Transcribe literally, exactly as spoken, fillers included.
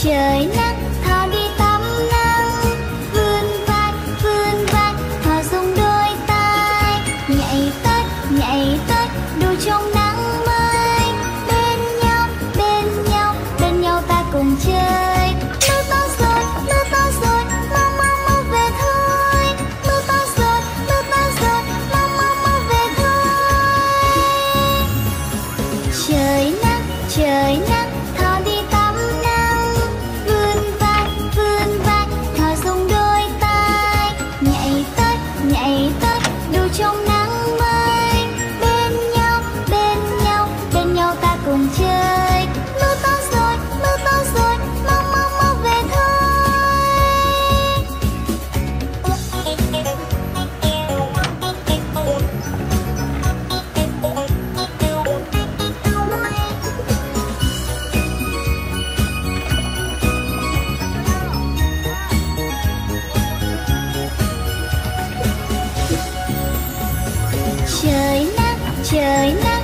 Trời nắng thỏ đi tắm nắng, vươn vai vươn vai thỏ dùng đôi tay, nhảy tất nhảy tất đu trong nắng mới. Bên nhau bên nhau bên nhau ta cùng chơi. Mưa to rồi mưa to rồi mau mau mau về thôi. Mưa to rồi mưa to rồi mau mau mau về thôi. Trời nắng trời nắng thỏ đi tắm nắng, vươn vai vươn vai thỏ dùng đôi tay, nhảy tất nhảy tất đu trong nắng mới. Bên nhau bên nhau bên nhau ta cùng chơi. Mưa to rồi mưa to rồi mau mau mau về thôi. Trời nắng trời nắng